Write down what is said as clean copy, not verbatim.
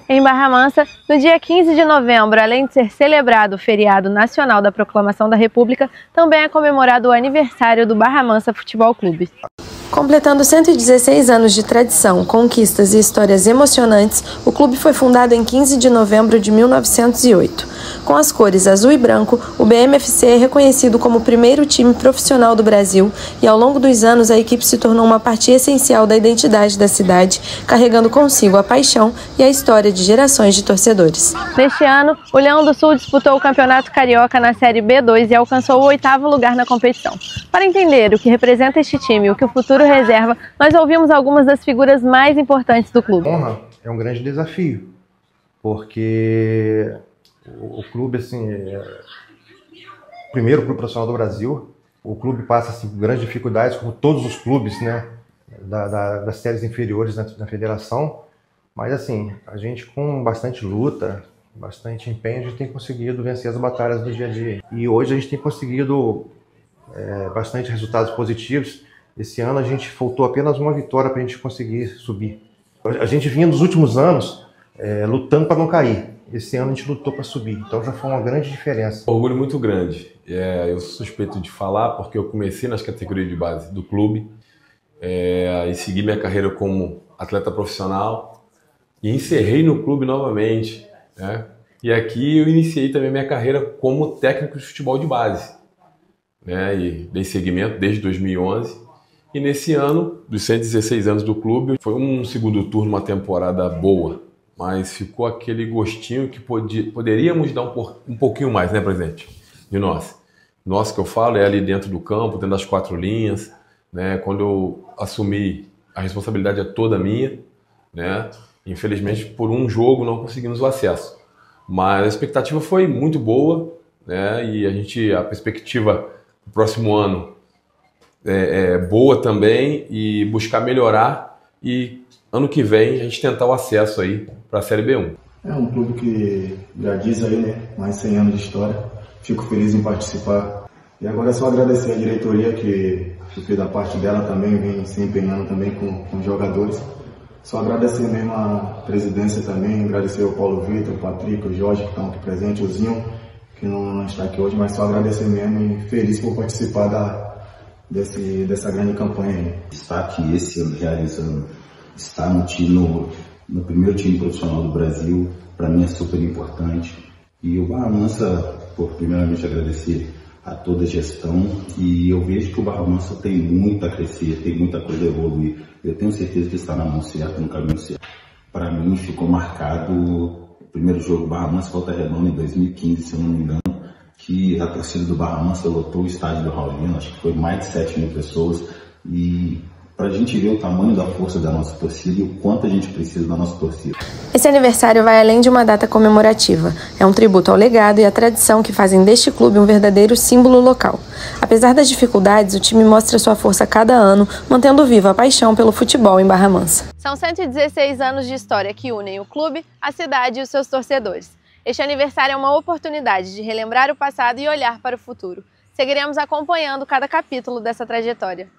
Em Barra Mansa, no dia 15 de novembro, além de ser celebrado o feriado nacional da Proclamação da República, também é comemorado o aniversário do Barra Mansa Futebol Clube. Completando 116 anos de tradição, conquistas e histórias emocionantes, o clube foi fundado em 15 de novembro de 1908. Com as cores azul e branco, o BMFC é reconhecido como o primeiro time profissional do Brasil e, ao longo dos anos, a equipe se tornou uma parte essencial da identidade da cidade, carregando consigo a paixão e a história de gerações de torcedores. Neste ano, o Leão do Sul disputou o Campeonato Carioca na Série B2 e alcançou o 8º lugar na competição. Para entender o que representa este time e o que o futuro reserva, nós ouvimos algumas das figuras mais importantes do clube. Honra é um grande desafio, porque o clube, assim, o primeiro clube profissional do Brasil. O clube passa assim, por grandes dificuldades, como todos os clubes, né, das séries inferiores na federação. Mas assim, a gente com bastante luta, bastante empenho, a gente tem conseguido vencer as batalhas do dia a dia. E hoje a gente tem conseguido bastante resultados positivos. Esse ano a gente faltou apenas uma vitória para a gente conseguir subir. A gente vinha nos últimos anos lutando para não cair. Esse ano a gente lutou para subir, então já foi uma grande diferença. Orgulho muito grande. Eu sou suspeito de falar porque eu comecei nas categorias de base do clube e segui minha carreira como atleta profissional e encerrei no clube novamente, né? E aqui eu iniciei também minha carreira como técnico de futebol de base, né? E dei seguimento desde 2011. E nesse ano, dos 116 anos do clube, foi um segundo turno, uma temporada boa, mas ficou aquele gostinho que poderíamos dar um pouquinho mais, né, presidente? De nós. Nós que eu falo é ali dentro do campo, dentro das 4 linhas, né? Quando eu assumi, a responsabilidade é toda minha, né? Infelizmente, por um jogo não conseguimos o acesso. Mas a expectativa foi muito boa, né? E a perspectiva do próximo ano é boa também, e buscar melhorar e ano que vem a gente tentar o acesso aí para a Série B1. É um clube que já diz aí, né, mais 100 anos de história. Fico feliz em participar. E agora é só agradecer a diretoria que fez da parte dela também, vem se empenhando também com os jogadores. Só agradecer mesmo a presidência também, agradecer ao Paulo Vitor, o Patrick, o Jorge que estão aqui presentes, o Zinho, que não está aqui hoje, mas só agradecer mesmo e feliz por participar dessa grande campanha aí. Destaque esse ano realizando, estar no primeiro time profissional do Brasil, para mim é super importante. E o Barra Mansa, primeiramente agradecer a toda a gestão, e eu vejo que o Barra Mansa tem muito a crescer, tem muita coisa a evoluir. Eu tenho certeza que está na mão certa, no caminho certo. Para mim ficou marcado o primeiro jogo Barra Mansa Volta Redonda em 2015, se eu não me engano, que a torcida do Barra Mansa lotou o estádio do Raulino, acho que foi mais de 7 mil pessoas, e para a gente ver o tamanho da força da nossa torcida e o quanto a gente precisa da nossa torcida. Esse aniversário vai além de uma data comemorativa. É um tributo ao legado e à tradição que fazem deste clube um verdadeiro símbolo local. Apesar das dificuldades, o time mostra sua força a cada ano, mantendo viva a paixão pelo futebol em Barra Mansa. São 116 anos de história que unem o clube, a cidade e os seus torcedores. Este aniversário é uma oportunidade de relembrar o passado e olhar para o futuro. Seguiremos acompanhando cada capítulo dessa trajetória.